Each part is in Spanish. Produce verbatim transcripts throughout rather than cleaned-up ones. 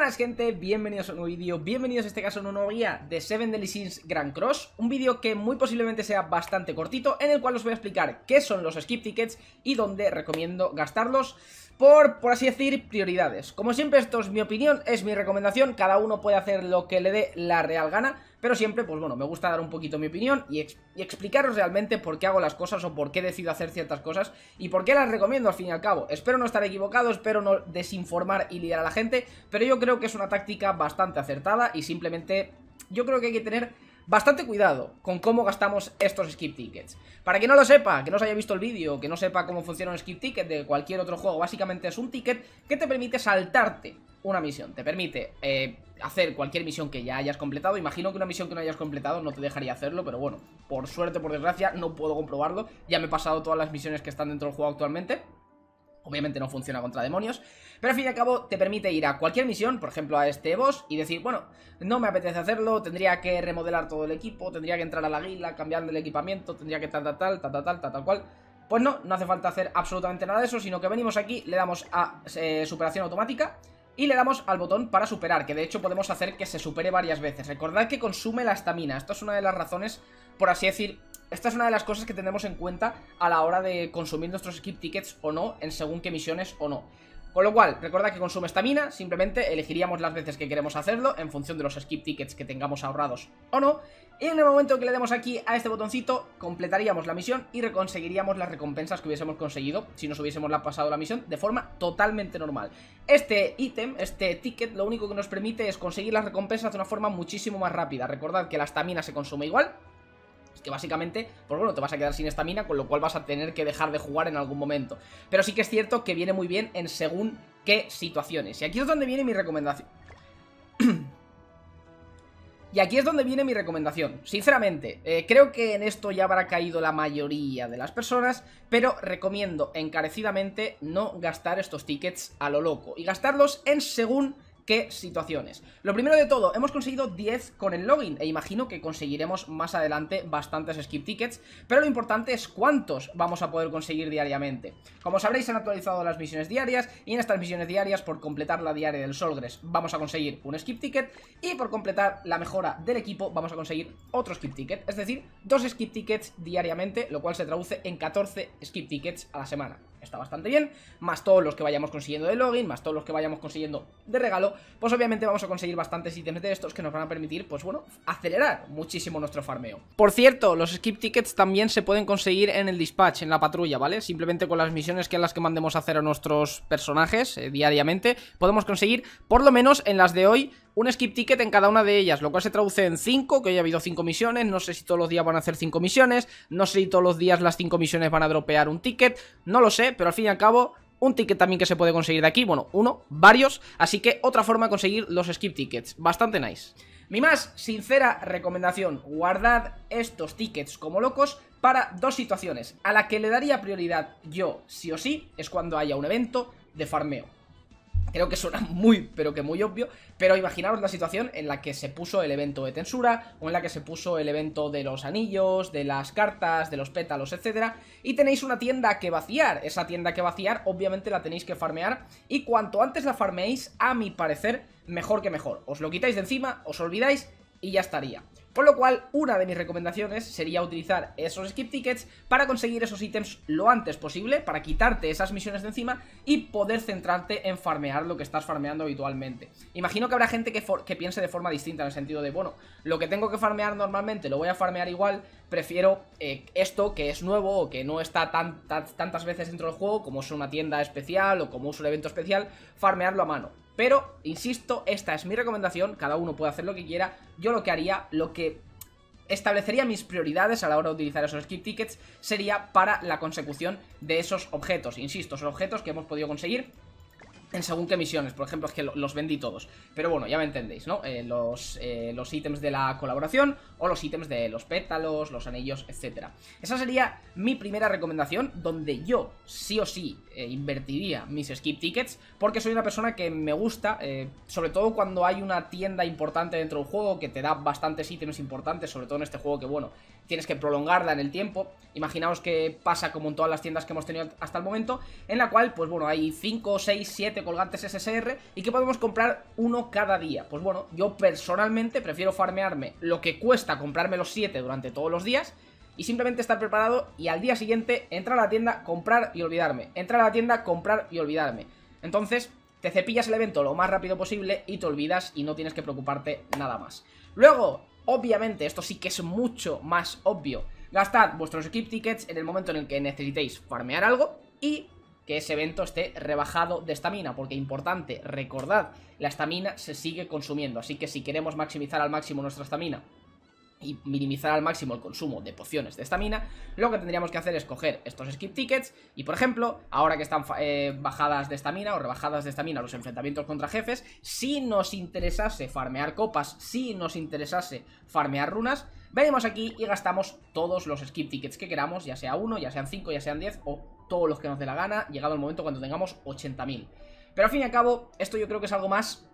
Buenas gente, bienvenidos a un nuevo vídeo, bienvenidos a este caso a una nueva guía de Seven Deadly Sins Grand Cross. Un vídeo que muy posiblemente sea bastante cortito, en el cual os voy a explicar qué son los skip tickets y dónde recomiendo gastarlos por, por así decir, prioridades. Como siempre, esto es mi opinión, es mi recomendación, cada uno puede hacer lo que le dé la real gana, pero siempre, pues bueno, me gusta dar un poquito mi opinión y, ex y explicaros realmente por qué hago las cosas o por qué decido hacer ciertas cosas y por qué las recomiendo al fin y al cabo. Espero no estar equivocado, espero no desinformar y liar a la gente, pero yo creo que es una táctica bastante acertada y simplemente yo creo que hay que tener bastante cuidado con cómo gastamos estos skip tickets. Para quien no lo sepa, que no se haya visto el vídeo, que no sepa cómo funciona un skip ticket de cualquier otro juego, básicamente es un ticket que te permite saltarte una misión, te permite eh, hacer cualquier misión que ya hayas completado. Imagino que una misión que no hayas completado no te dejaría hacerlo, pero bueno, por suerte, por desgracia, no puedo comprobarlo. Ya me he pasado todas las misiones que están dentro del juego actualmente. Obviamente no funciona contra demonios, pero al fin y al cabo te permite ir a cualquier misión, por ejemplo a este boss, y decir, bueno, no me apetece hacerlo, tendría que remodelar todo el equipo, tendría que entrar a la guila, cambiarle el equipamiento, tendría que tal, tal, tal, tal, tal, tal, tal, tal cual. Pues no, no hace falta hacer absolutamente nada de eso, sino que venimos aquí, le damos a eh, superación automática y le damos al botón para superar, que de hecho podemos hacer que se supere varias veces. Recordad que consume la estamina, esto es una de las razones, por así decir, esta es una de las cosas que tenemos en cuenta a la hora de consumir nuestros skip tickets o no, en según qué misiones o no. Con lo cual, recordad que consume estamina, simplemente elegiríamos las veces que queremos hacerlo en función de los skip tickets que tengamos ahorrados o no. Y en el momento que le demos aquí a este botoncito, completaríamos la misión y conseguiríamos las recompensas que hubiésemos conseguido si nos hubiésemos pasado la misión de forma totalmente normal. Este ítem, este ticket, lo único que nos permite es conseguir las recompensas de una forma muchísimo más rápida. Recordad que la estamina se consume igual, que básicamente, pues bueno, te vas a quedar sin estamina, con lo cual vas a tener que dejar de jugar en algún momento. Pero sí que es cierto que viene muy bien en según qué situaciones. Y aquí es donde viene mi recomendación. Y aquí es donde viene mi recomendación. Sinceramente, eh, creo que en esto ya habrá caído la mayoría de las personas, pero recomiendo encarecidamente no gastar estos tickets a lo loco y gastarlos en según qué situaciones. Lo primero de todo, hemos conseguido diez con el login e imagino que conseguiremos más adelante bastantes skip tickets, pero lo importante es cuántos vamos a poder conseguir diariamente. Como sabréis, han actualizado las misiones diarias y en estas misiones diarias, por completar la diaria del Solgres, vamos a conseguir un skip ticket y por completar la mejora del equipo vamos a conseguir otro skip ticket, es decir, dos skip tickets diariamente, lo cual se traduce en catorce skip tickets a la semana. Está bastante bien, más todos los que vayamos consiguiendo de login, más todos los que vayamos consiguiendo de regalo, pues obviamente vamos a conseguir bastantes ítems de estos que nos van a permitir, pues bueno, acelerar muchísimo nuestro farmeo. Por cierto, los skip tickets también se pueden conseguir en el dispatch, en la patrulla, ¿vale? Simplemente con las misiones que las que mandemos a hacer a nuestros personajes eh, diariamente, podemos conseguir, por lo menos en las de hoy, un skip ticket en cada una de ellas, lo cual se traduce en cinco, que hoy ha habido cinco misiones. No sé si todos los días van a hacer cinco misiones, no sé si todos los días las cinco misiones van a dropear un ticket, no lo sé, pero al fin y al cabo, un ticket también que se puede conseguir de aquí, bueno, uno, varios, así que otra forma de conseguir los skip tickets, bastante nice. Mi más sincera recomendación, guardad estos tickets como locos para dos situaciones. A la que le daría prioridad yo, sí o sí, es cuando haya un evento de farmeo. Creo que suena muy, pero que muy obvio, pero imaginaros la situación en la que se puso el evento de Tensura, o en la que se puso el evento de los anillos, de las cartas, de los pétalos, etcétera, y tenéis una tienda que vaciar. Esa tienda que vaciar, obviamente la tenéis que farmear, y cuanto antes la farmeéis, a mi parecer, mejor que mejor. Os lo quitáis de encima, os olvidáis, y ya estaría. Por lo cual, una de mis recomendaciones sería utilizar esos skip tickets para conseguir esos ítems lo antes posible, para quitarte esas misiones de encima y poder centrarte en farmear lo que estás farmeando habitualmente. Imagino que habrá gente que, que piense de forma distinta, en el sentido de, bueno, lo que tengo que farmear normalmente lo voy a farmear igual, prefiero eh, esto que es nuevo o que no está tan, tan, tantas veces dentro del juego, como es una tienda especial o como es un evento especial, farmearlo a mano. Pero, insisto, esta es mi recomendación, cada uno puede hacer lo que quiera. Yo lo que haría, lo que establecería mis prioridades a la hora de utilizar esos skip tickets, sería para la consecución de esos objetos. Insisto, son objetos que hemos podido conseguir en según qué misiones, por ejemplo, es que los vendí todos. Pero bueno, ya me entendéis, ¿no? Eh, los, eh, los ítems de la colaboración o los ítems de los pétalos, los anillos, etcétera. Esa sería mi primera recomendación, donde yo sí o sí eh, invertiría mis skip tickets, porque soy una persona que me gusta, eh, sobre todo cuando hay una tienda importante dentro del juego que te da bastantes ítems importantes, sobre todo en este juego que, bueno, tienes que prolongarla en el tiempo. Imaginaos que pasa como en todas las tiendas que hemos tenido hasta el momento, en la cual, pues bueno, hay cinco, seis, siete, de colgantes S S R y que podemos comprar uno cada día. Pues bueno, yo personalmente prefiero farmearme lo que cuesta comprarme los siete durante todos los días y simplemente estar preparado y al día siguiente entrar a la tienda, comprar y olvidarme. Entrar a la tienda, comprar y olvidarme. Entonces te cepillas el evento lo más rápido posible y te olvidas y no tienes que preocuparte nada más. Luego, obviamente, esto sí que es mucho más obvio. Gastad vuestros skip tickets en el momento en el que necesitéis farmear algo y que ese evento esté rebajado de estamina, porque importante, recordad, la estamina se sigue consumiendo, así que si queremos maximizar al máximo nuestra estamina y minimizar al máximo el consumo de pociones de estamina, lo que tendríamos que hacer es coger estos skip tickets y, por ejemplo, ahora que están eh, bajadas de estamina o rebajadas de estamina los enfrentamientos contra jefes, si nos interesase farmear copas, si nos interesase farmear runas, venimos aquí y gastamos todos los skip tickets que queramos, ya sea uno, ya sean cinco, ya sean diez o todos los que nos dé la gana, llegado el momento cuando tengamos ochenta mil. Pero al fin y al cabo, esto yo creo que es algo más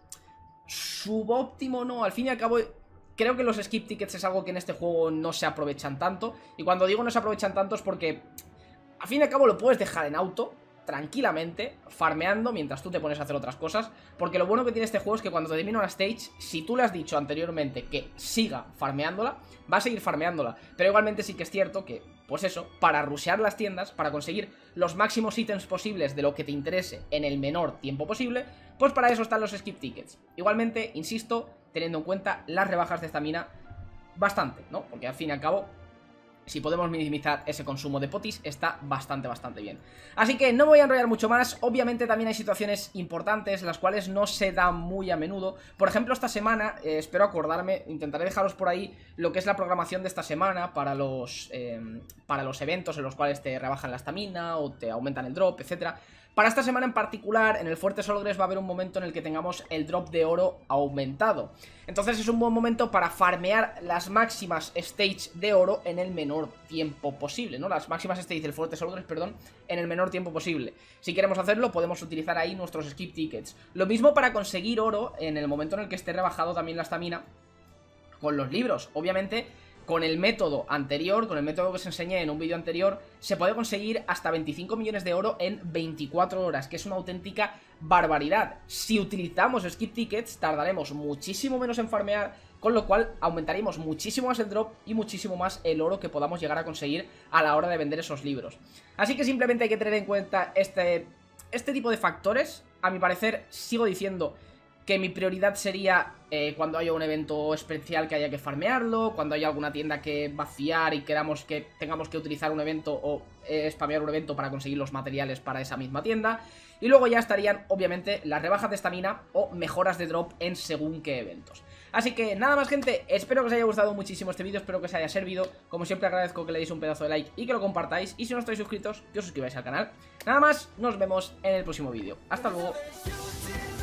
subóptimo, ¿no? Al fin y al cabo, creo que los skip tickets es algo que en este juego no se aprovechan tanto. Y cuando digo no se aprovechan tanto es porque al fin y al cabo lo puedes dejar en auto tranquilamente, farmeando mientras tú te pones a hacer otras cosas. Porque lo bueno que tiene este juego es que cuando termina una stage, si tú le has dicho anteriormente que siga farmeándola, va a seguir farmeándola. Pero igualmente sí que es cierto que, pues eso, para rushear las tiendas, para conseguir los máximos ítems posibles de lo que te interese en el menor tiempo posible, pues para eso están los skip tickets. Igualmente, insisto, teniendo en cuenta las rebajas de estamina bastante, ¿no? Porque al fin y al cabo, si podemos minimizar ese consumo de potis, está bastante, bastante bien. Así que no me voy a enrollar mucho más. Obviamente también hay situaciones importantes, las cuales no se dan muy a menudo. Por ejemplo, esta semana, eh, espero acordarme, intentaré dejaros por ahí lo que es la programación de esta semana para los, eh, para los eventos en los cuales te rebajan la estamina o te aumentan el drop, etcétera. Para esta semana en particular, en el Fuerte Solgres va a haber un momento en el que tengamos el drop de oro aumentado. Entonces es un buen momento para farmear las máximas stage de oro en el menor tiempo posible, ¿no? Las máximas stage del Fuerte Solgres, perdón, en el menor tiempo posible. Si queremos hacerlo, podemos utilizar ahí nuestros skip tickets. Lo mismo para conseguir oro en el momento en el que esté rebajado también la estamina con los libros. Obviamente, con el método anterior, con el método que os enseñé en un vídeo anterior, se puede conseguir hasta veinticinco millones de oro en veinticuatro horas, que es una auténtica barbaridad. Si utilizamos skip tickets, tardaremos muchísimo menos en farmear, con lo cual aumentaríamos muchísimo más el drop y muchísimo más el oro que podamos llegar a conseguir a la hora de vender esos libros. Así que simplemente hay que tener en cuenta este, este tipo de factores. A mi parecer, sigo diciendo que mi prioridad sería eh, cuando haya un evento especial que haya que farmearlo, cuando haya alguna tienda que vaciar y queramos que tengamos que utilizar un evento o eh, spamear un evento para conseguir los materiales para esa misma tienda. Y luego ya estarían, obviamente, las rebajas de estamina o mejoras de drop en según qué eventos. Así que nada más, gente, espero que os haya gustado muchísimo este vídeo, espero que os haya servido. Como siempre, agradezco que le deis un pedazo de like y que lo compartáis. Y si no estáis suscritos, que os suscribáis al canal. Nada más, nos vemos en el próximo vídeo. Hasta luego.